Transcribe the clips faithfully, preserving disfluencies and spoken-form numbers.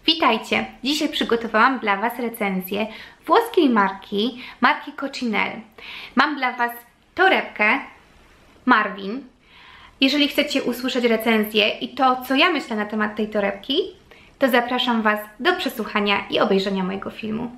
Witajcie! Dzisiaj przygotowałam dla Was recenzję włoskiej marki, marki Coccinelle. Mam dla Was torebkę Marvin. Jeżeli chcecie usłyszeć recenzję i to, co ja myślę na temat tej torebki, to zapraszam Was do przesłuchania i obejrzenia mojego filmu.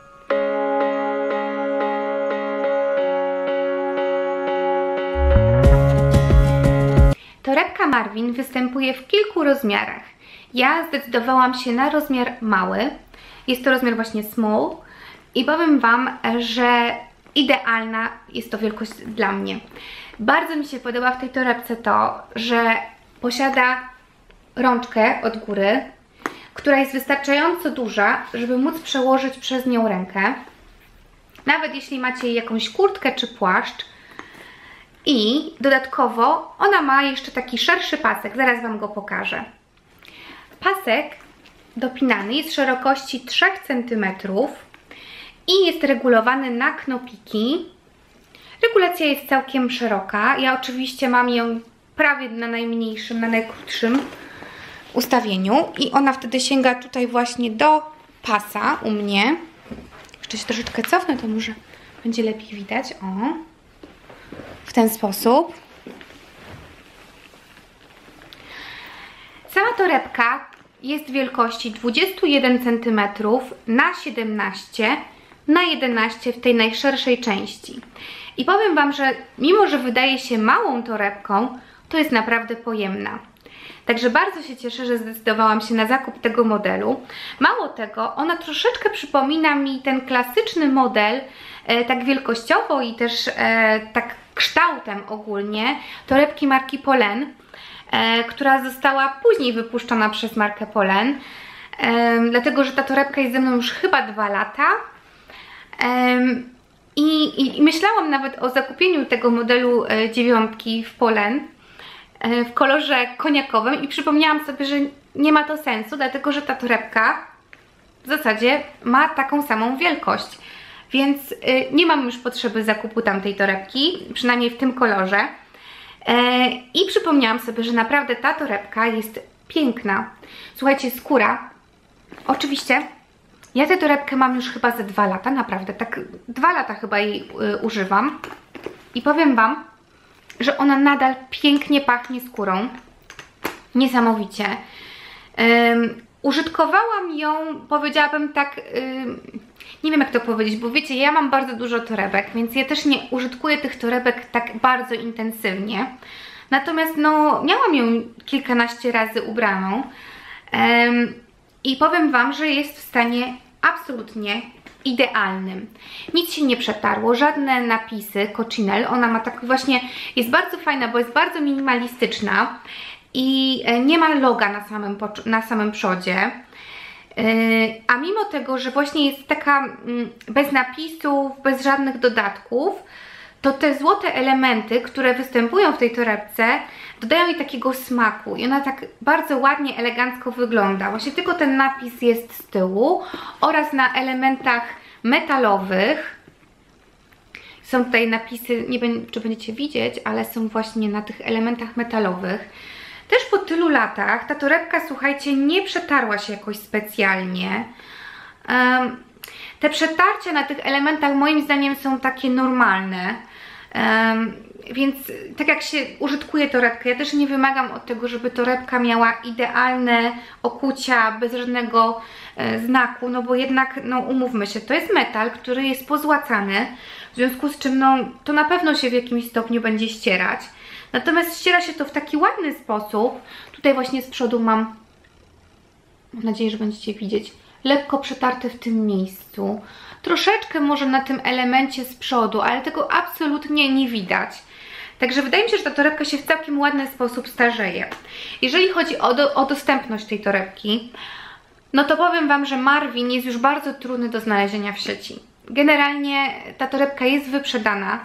Torebka Marvin występuje w kilku rozmiarach. Ja zdecydowałam się na rozmiar mały. Jest to rozmiar właśnie small i powiem Wam, że idealna jest to wielkość dla mnie. Bardzo mi się podoba w tej torebce to, że posiada rączkę od góry, która jest wystarczająco duża, żeby móc przełożyć przez nią rękę. Nawet jeśli macie jakąś kurtkę czy płaszcz. I dodatkowo ona ma jeszcze taki szerszy pasek, zaraz Wam go pokażę. Pasek dopinany jest szerokości trzy centymetry i jest regulowany na knopiki. Regulacja jest całkiem szeroka. Ja oczywiście mam ją prawie na najmniejszym, na najkrótszym ustawieniu i ona wtedy sięga tutaj właśnie do pasa u mnie. Jeszcze się troszeczkę cofnę, to może będzie lepiej widać. O, w ten sposób. Sama torebka jest wielkości dwadzieścia jeden centymetrów na siedemnaście na jedenaście w tej najszerszej części. I powiem Wam, że mimo, że wydaje się małą torebką, to jest naprawdę pojemna. Także bardzo się cieszę, że zdecydowałam się na zakup tego modelu. Mało tego, ona troszeczkę przypomina mi ten klasyczny model, e, tak wielkościowo i też e, tak kształtem ogólnie, torebki marki Polène, e, która została później wypuszczona przez markę Polène, e, dlatego że ta torebka jest ze mną już chyba dwa lata. E, i, i, I myślałam nawet o zakupieniu tego modelu e, dziewiątki w Polène w kolorze koniakowym i przypomniałam sobie, że nie ma to sensu, dlatego że ta torebka w zasadzie ma taką samą wielkość, więc y, nie mam już potrzeby zakupu tamtej torebki, przynajmniej w tym kolorze. E, I przypomniałam sobie, że naprawdę ta torebka jest piękna. Słuchajcie, skóra, oczywiście ja tę torebkę mam już chyba ze dwa lata, naprawdę, tak dwa lata chyba jej y, używam i powiem Wam, że ona nadal pięknie pachnie skórą. Niesamowicie. Um, użytkowałam ją, powiedziałabym tak, um, nie wiem jak to powiedzieć, bo wiecie, ja mam bardzo dużo torebek, więc ja też nie użytkuję tych torebek tak bardzo intensywnie. Natomiast no, miałam ją kilkanaście razy ubraną um, i powiem Wam, że jest w stanie absolutnie idealnym. Nic się nie przetarło, żadne napisy Coccinelle. Ona ma tak właśnie, jest bardzo fajna, bo jest bardzo minimalistyczna i nie ma loga na samym, na samym przodzie. A mimo tego, że właśnie jest taka bez napisów, bez żadnych dodatków, to te złote elementy, które występują w tej torebce, dodają jej takiego smaku i ona tak bardzo ładnie, elegancko wygląda. Właśnie tylko ten napis jest z tyłu oraz na elementach metalowych. Są tutaj napisy, nie wiem czy będziecie widzieć, ale są właśnie na tych elementach metalowych. Też po tylu latach ta torebka, słuchajcie, nie przetarła się jakoś specjalnie. Um, te przetarcia na tych elementach moim zdaniem są takie normalne. Um, więc tak jak się użytkuje torebkę, ja też nie wymagam od tego, żeby torebka miała idealne okucia, bez żadnego e, znaku, no bo jednak, no umówmy się, to jest metal, który jest pozłacany, w związku z czym, no to na pewno się w jakimś stopniu będzie ścierać. Natomiast ściera się to w taki ładny sposób. Tutaj właśnie z przodu mam, mam nadzieję, że będziecie widzieć, lekko przetarte w tym miejscu. Troszeczkę może na tym elemencie z przodu, ale tego absolutnie nie widać. Także wydaje mi się, że ta torebka się w całkiem ładny sposób starzeje. Jeżeli chodzi o, do, o dostępność tej torebki, no to powiem Wam, że Marvin jest już bardzo trudny do znalezienia w sieci. Generalnie ta torebka jest wyprzedana.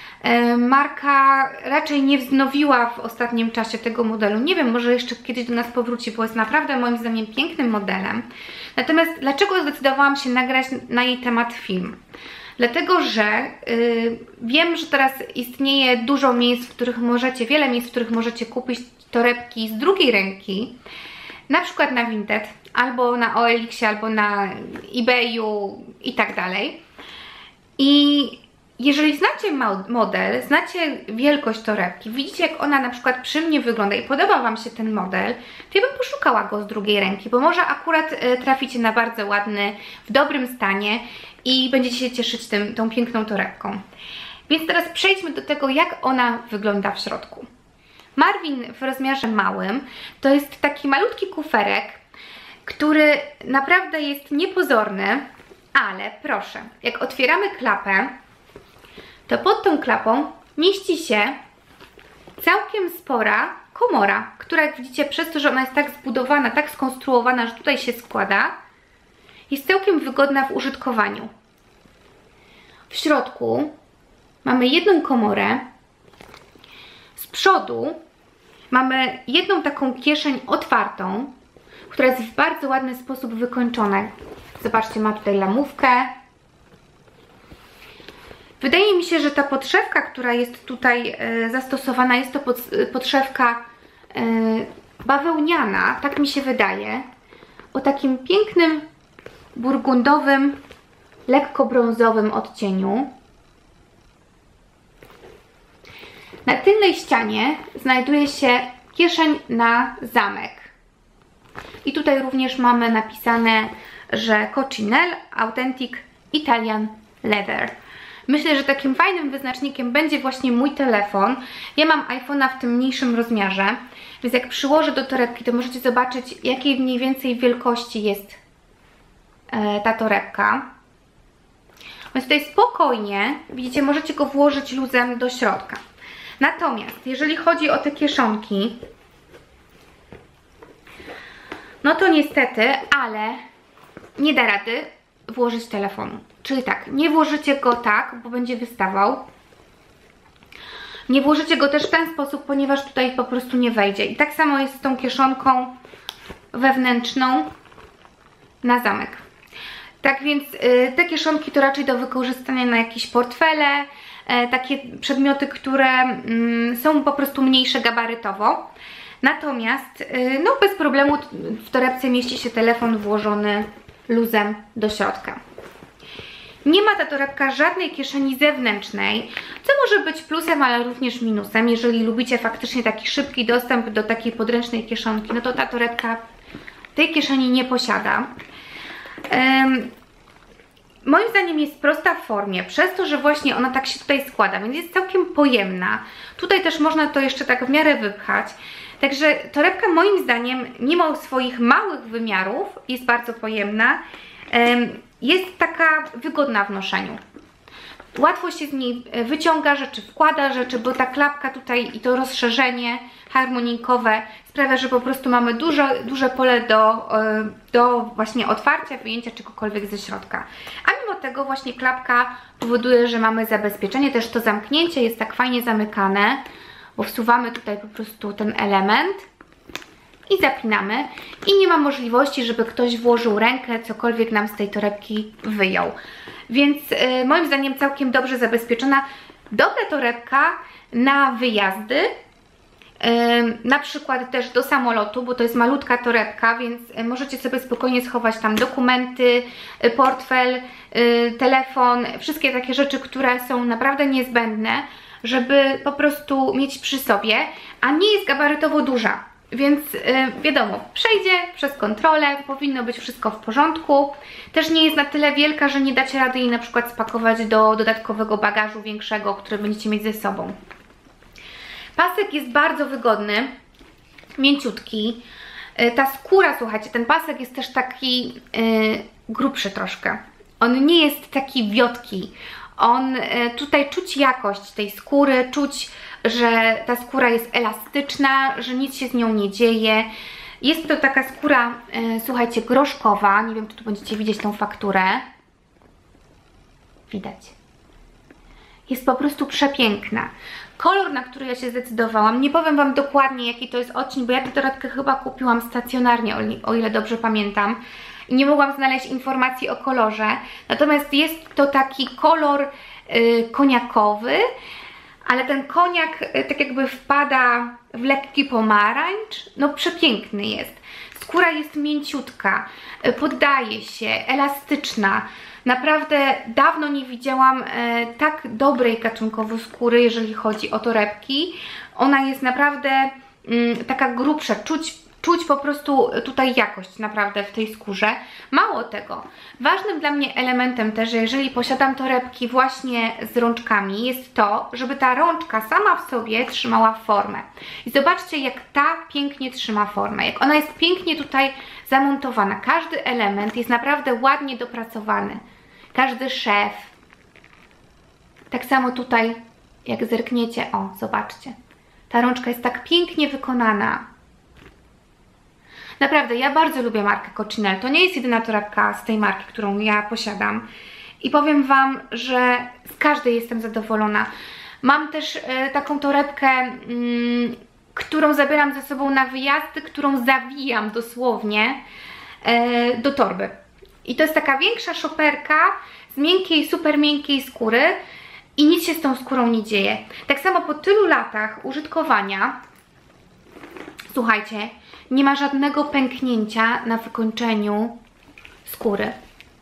Marka raczej nie wznowiła w ostatnim czasie tego modelu. Nie wiem, może jeszcze kiedyś do nas powróci, bo jest naprawdę moim zdaniem pięknym modelem. Natomiast dlaczego zdecydowałam się nagrać na jej temat film? Dlatego, że yy, wiem, że teraz istnieje dużo miejsc, w których możecie, wiele miejsc, w których możecie kupić torebki z drugiej ręki, na przykład na Vinted albo na O L X ie, albo na eBayu i tak dalej. I jeżeli znacie model, znacie wielkość torebki, widzicie jak ona na przykład przy mnie wygląda i podoba Wam się ten model, to ja bym poszukała go z drugiej ręki, bo może akurat traficie na bardzo ładny, w dobrym stanie i będziecie się cieszyć tym, tą piękną torebką. Więc teraz przejdźmy do tego, jak ona wygląda w środku. Marvin w rozmiarze małym to jest taki malutki kuferek, który naprawdę jest niepozorny, ale proszę, jak otwieramy klapę, to pod tą klapą mieści się całkiem spora komora, która jak widzicie przez to, że ona jest tak zbudowana, tak skonstruowana, że tutaj się składa, jest całkiem wygodna w użytkowaniu. W środku mamy jedną komorę, z przodu mamy jedną taką kieszeń otwartą, która jest w bardzo ładny sposób wykończona. Zobaczcie, ma tutaj lamówkę. Wydaje mi się, że ta podszewka, która jest tutaj e, zastosowana, jest to pod, podszewka e, bawełniana, tak mi się wydaje, o takim pięknym, burgundowym, lekko brązowym odcieniu. Na tylnej ścianie znajduje się kieszeń na zamek. I tutaj również mamy napisane, że Coccinelle Authentic Italian Leather. Myślę, że takim fajnym wyznacznikiem będzie właśnie mój telefon. Ja mam iPhone'a w tym mniejszym rozmiarze, więc jak przyłożę do torebki, to możecie zobaczyć, jakiej mniej więcej wielkości jest e, ta torebka. Więc tutaj spokojnie, widzicie, możecie go włożyć luzem do środka. Natomiast jeżeli chodzi o te kieszonki, no to niestety, ale nie da rady włożyć telefonu. Czyli tak, nie włożycie go tak, bo będzie wystawał. Nie włożycie go też w ten sposób, ponieważ tutaj po prostu nie wejdzie. I tak samo jest z tą kieszonką wewnętrzną na zamek. Tak więc yy, te kieszonki to raczej do wykorzystania na jakieś portfele, yy, takie przedmioty, które yy, są po prostu mniejsze gabarytowo. Natomiast yy, no bez problemu w torebce mieści się telefon włożony luzem do środka. Nie ma ta torebka żadnej kieszeni zewnętrznej, co może być plusem, ale również minusem. Jeżeli lubicie faktycznie taki szybki dostęp do takiej podręcznej kieszonki, no to ta torebka tej kieszeni nie posiada. Um, moim zdaniem jest prosta w formie, przez to, że właśnie ona tak się tutaj składa, więc jest całkiem pojemna. Tutaj też można to jeszcze tak w miarę wypchać. Także torebka moim zdaniem, mimo swoich małych wymiarów, jest bardzo pojemna. Um, jest taka wygodna w noszeniu. Łatwo się z niej wyciąga rzeczy, wkłada rzeczy, bo ta klapka tutaj i to rozszerzenie harmonijkowe sprawia, że po prostu mamy duże, duże pole do, do właśnie otwarcia, wyjęcia czegokolwiek ze środka. A mimo tego właśnie klapka powoduje, że mamy zabezpieczenie. Też to zamknięcie jest tak fajnie zamykane, bo wsuwamy tutaj po prostu ten element i zapinamy i nie ma możliwości, żeby ktoś włożył rękę, cokolwiek nam z tej torebki wyjął. Więc yy, moim zdaniem całkiem dobrze zabezpieczona. Dobra torebka na wyjazdy, yy, na przykład też do samolotu, bo to jest malutka torebka, więc yy, możecie sobie spokojnie schować tam dokumenty, yy, portfel, yy, telefon, wszystkie takie rzeczy, które są naprawdę niezbędne, żeby po prostu mieć przy sobie, a nie jest gabarytowo duża. Więc yy, wiadomo, przejdzie przez kontrolę, powinno być wszystko w porządku. Też nie jest na tyle wielka, że nie dacie rady jej na przykład spakować do dodatkowego bagażu większego, który będziecie mieć ze sobą. Pasek jest bardzo wygodny, mięciutki. Yy, ta skóra, słuchajcie, ten pasek jest też taki yy, grubszy troszkę. On nie jest taki wiotki. On, yy, tutaj czuć jakość tej skóry, czuć, że ta skóra jest elastyczna, że nic się z nią nie dzieje. Jest to taka skóra, e, słuchajcie, groszkowa. Nie wiem, czy tu będziecie widzieć tą fakturę. Widać. Jest po prostu przepiękna. Kolor, na który ja się zdecydowałam, nie powiem Wam dokładnie, jaki to jest odcień, bo ja tę torebkę chyba kupiłam stacjonarnie, o ile dobrze pamiętam. I nie mogłam znaleźć informacji o kolorze. Natomiast jest to taki kolor y, koniakowy, ale ten koniak tak jakby wpada w lekki pomarańcz. No przepiękny jest. skóra jest mięciutka, poddaje się, elastyczna. Naprawdę dawno nie widziałam e, tak dobrej gatunkowo skóry, jeżeli chodzi o torebki. Ona jest naprawdę mm, taka grubsza, czuć, czuć po prostu tutaj jakość naprawdę w tej skórze. Mało tego, ważnym dla mnie elementem też, że jeżeli posiadam torebki właśnie z rączkami, jest to, żeby ta rączka sama w sobie trzymała formę. I zobaczcie, jak ta pięknie trzyma formę, jak ona jest pięknie tutaj zamontowana. Każdy element jest naprawdę ładnie dopracowany. Każdy szef. Tak samo tutaj, jak zerkniecie, o, zobaczcie. Ta rączka jest tak pięknie wykonana. Naprawdę, ja bardzo lubię markę Coccinelle. To nie jest jedyna torebka z tej marki, którą ja posiadam. I powiem Wam, że z każdej jestem zadowolona. Mam też e, taką torebkę, mm, którą zabieram ze sobą na wyjazdy, którą zawijam dosłownie e, do torby. I to jest taka większa szoperka z miękkiej, super miękkiej skóry i nic się z tą skórą nie dzieje. Tak samo po tylu latach użytkowania, słuchajcie, nie ma żadnego pęknięcia na wykończeniu skóry.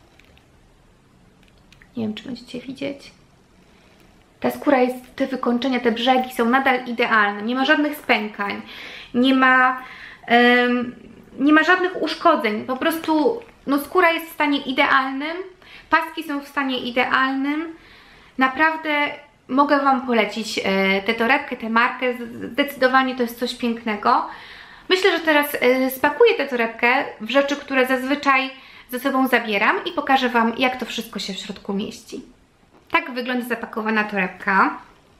Nie wiem, czy będziecie widzieć. Ta skóra jest, te wykończenia, te brzegi są nadal idealne. Nie ma żadnych spękań, nie ma, um, nie ma żadnych uszkodzeń. Po prostu no, skóra jest w stanie idealnym, paski są w stanie idealnym. Naprawdę mogę Wam polecić e, tę torebkę, tę markę. Zdecydowanie to jest coś pięknego. Myślę, że teraz e, spakuję tę torebkę w rzeczy, które zazwyczaj ze sobą zabieram i pokażę Wam, jak to wszystko się w środku mieści. Tak wygląda zapakowana torebka.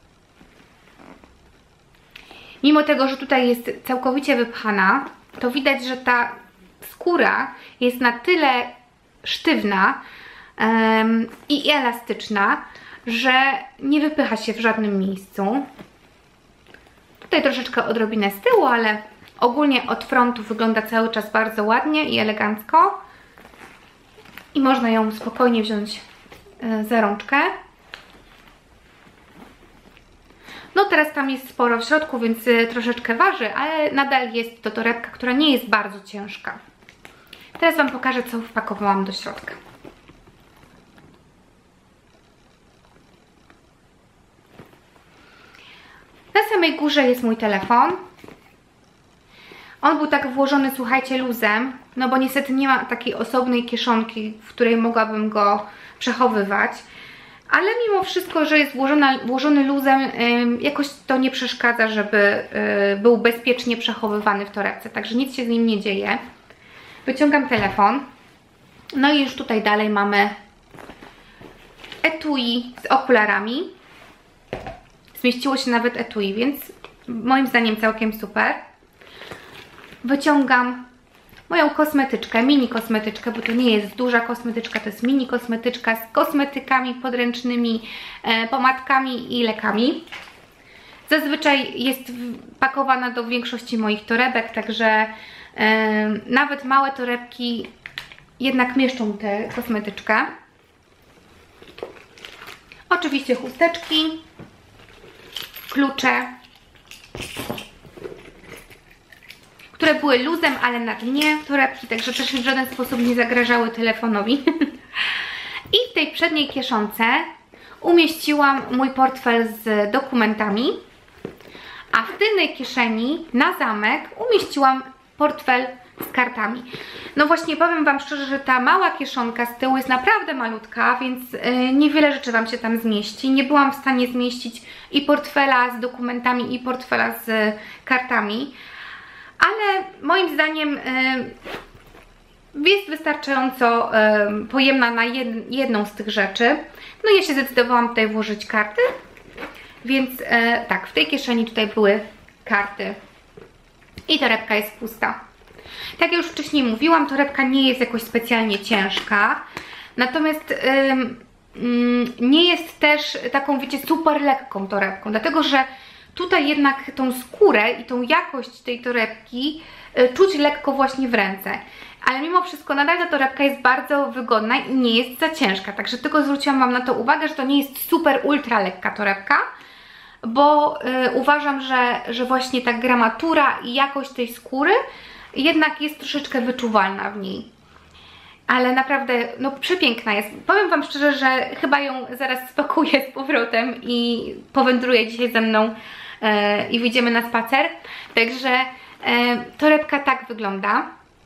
Mimo tego, że tutaj jest całkowicie wypchana, to widać, że ta skóra jest na tyle sztywna um, i elastyczna, że nie wypycha się w żadnym miejscu. Tutaj troszeczkę odrobinę z tyłu, ale ogólnie od frontu wygląda cały czas bardzo ładnie i elegancko. I można ją spokojnie wziąć za rączkę. No teraz tam jest sporo w środku, więc troszeczkę waży, ale nadal jest to torebka, która nie jest bardzo ciężka. Teraz Wam pokażę, co wpakowałam do środka. Na samej górze jest mój telefon. On był tak włożony, słuchajcie, luzem, no bo niestety nie ma takiej osobnej kieszonki, w której mogłabym go przechowywać. Ale mimo wszystko, że jest włożona, włożony luzem, jakoś to nie przeszkadza, żeby był bezpiecznie przechowywany w torebce. Także nic się z nim nie dzieje. Wyciągam telefon. No i już tutaj dalej mamy etui z okularami. Zmieściło się nawet etui, więc moim zdaniem całkiem super. Wyciągam moją kosmetyczkę, mini kosmetyczkę, bo to nie jest duża kosmetyczka, to jest mini kosmetyczka z kosmetykami podręcznymi, e, pomadkami i lekami. Zazwyczaj jest pakowana do większości moich torebek, także e, nawet małe torebki jednak mieszczą tę kosmetyczkę. Oczywiście chusteczki, klucze, które były luzem, ale na dnie torebki, także też w żaden sposób nie zagrażały telefonowi. I w tej przedniej kieszonce umieściłam mój portfel z dokumentami, a w tylnej kieszeni na zamek umieściłam portfel z kartami. No właśnie powiem Wam szczerze, że ta mała kieszonka z tyłu jest naprawdę malutka, więc yy, niewiele rzeczy Wam się tam zmieści. Nie byłam w stanie zmieścić i portfela z dokumentami, i portfela z kartami. Ale moim zdaniem y, jest wystarczająco y, pojemna na jed, jedną z tych rzeczy. No ja się zdecydowałam tutaj włożyć karty, więc y, tak, w tej kieszeni tutaj były karty i torebka jest pusta. Tak jak już wcześniej mówiłam, torebka nie jest jakoś specjalnie ciężka, natomiast y, y, nie jest też taką, wiecie, super lekką torebką, dlatego że tutaj jednak tą skórę i tą jakość tej torebki y, czuć lekko właśnie w ręce. Ale mimo wszystko nadal ta torebka jest bardzo wygodna i nie jest za ciężka. Także tylko zwróciłam Wam na to uwagę, że to nie jest super ultra lekka torebka, bo y, uważam, że, że właśnie ta gramatura i jakość tej skóry jednak jest troszeczkę wyczuwalna w niej. Ale naprawdę, no przepiękna jest. Powiem Wam szczerze, że chyba ją zaraz spakuję z powrotem i powędruję dzisiaj ze mną e, i wyjdziemy na spacer. Także e, torebka tak wygląda.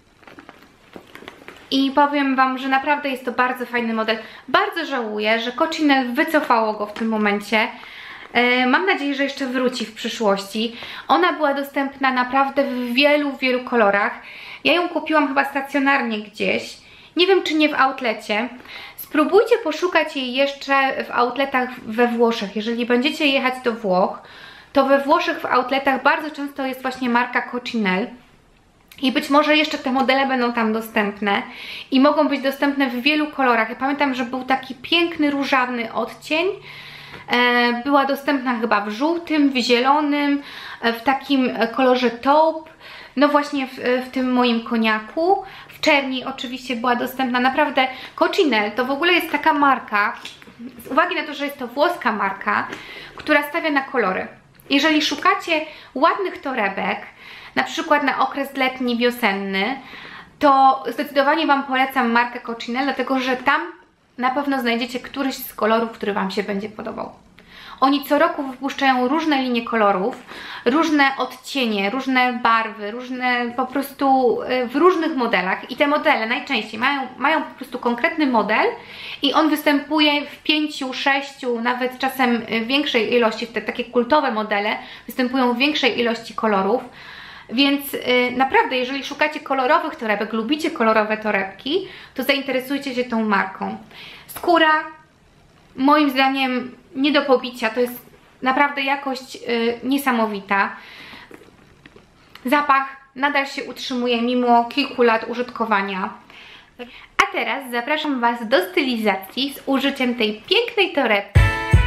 I powiem Wam, że naprawdę jest to bardzo fajny model. Bardzo żałuję, że Cocinelle wycofało go w tym momencie. E, mam nadzieję, że jeszcze wróci w przyszłości. Ona była dostępna naprawdę w wielu, wielu kolorach. Ja ją kupiłam chyba stacjonarnie gdzieś. Nie wiem, czy nie w outlecie. Spróbujcie poszukać jej jeszcze w outletach we Włoszech. Jeżeli będziecie jechać do Włoch, to we Włoszech w outletach bardzo często jest właśnie marka Cocinelle. I być może jeszcze te modele będą tam dostępne i mogą być dostępne w wielu kolorach. Ja pamiętam, że był taki piękny, różowy odcień. E, była dostępna chyba w żółtym, w zielonym, w takim kolorze taupe. No właśnie w, w tym moim koniaku. W czerni oczywiście była dostępna. Naprawdę Cocinelle to w ogóle jest taka marka, z uwagi na to, że jest to włoska marka, która stawia na kolory. Jeżeli szukacie ładnych torebek, na przykład na okres letni, wiosenny, to zdecydowanie Wam polecam markę Cocinelle, dlatego że tam na pewno znajdziecie któryś z kolorów, który Wam się będzie podobał. Oni co roku wypuszczają różne linie kolorów, różne odcienie, różne barwy, różne po prostu w różnych modelach i te modele najczęściej mają, mają po prostu konkretny model i on występuje w pięciu, sześciu, nawet czasem większej ilości, te takie kultowe modele występują w większej ilości kolorów. Więc yy, naprawdę, jeżeli szukacie kolorowych torebek, lubicie kolorowe torebki, to zainteresujcie się tą marką. Skóra, moim zdaniem, nie do pobicia, to jest naprawdę jakość yy, niesamowita. Zapach nadal się utrzymuje mimo kilku lat użytkowania. A teraz zapraszam Was do stylizacji z użyciem tej pięknej torebki.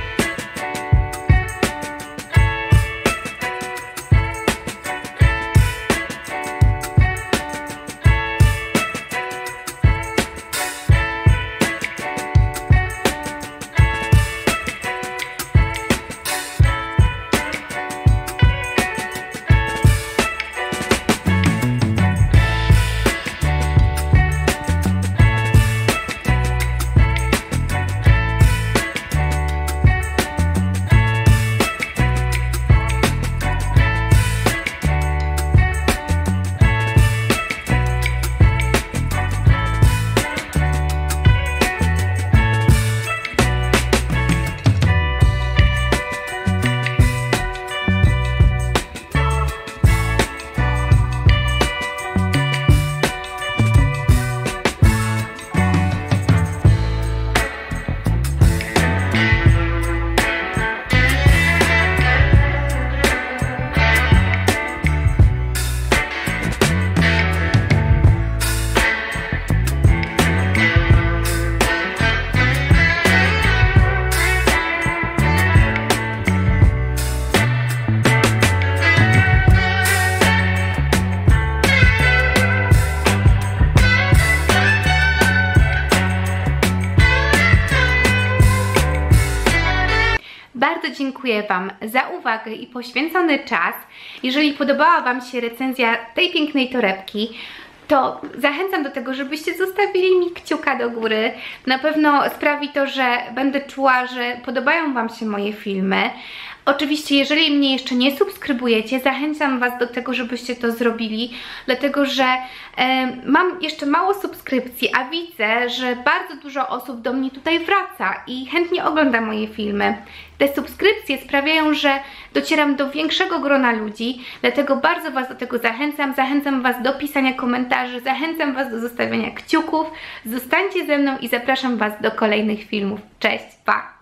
Bardzo dziękuję Wam za uwagę i poświęcony czas. Jeżeli podobała Wam się recenzja tej pięknej torebki, to zachęcam do tego, żebyście zostawili mi kciuka do góry. Na pewno sprawi to, że będę czuła, że podobają Wam się moje filmy. Oczywiście, jeżeli mnie jeszcze nie subskrybujecie, zachęcam Was do tego, żebyście to zrobili, dlatego że e, mam jeszcze mało subskrypcji, a widzę, że bardzo dużo osób do mnie tutaj wraca i chętnie ogląda moje filmy. Te subskrypcje sprawiają, że docieram do większego grona ludzi, dlatego bardzo Was do tego zachęcam. Zachęcam Was do pisania komentarzy, zachęcam Was do zostawiania kciuków. Zostańcie ze mną i zapraszam Was do kolejnych filmów. Cześć, pa!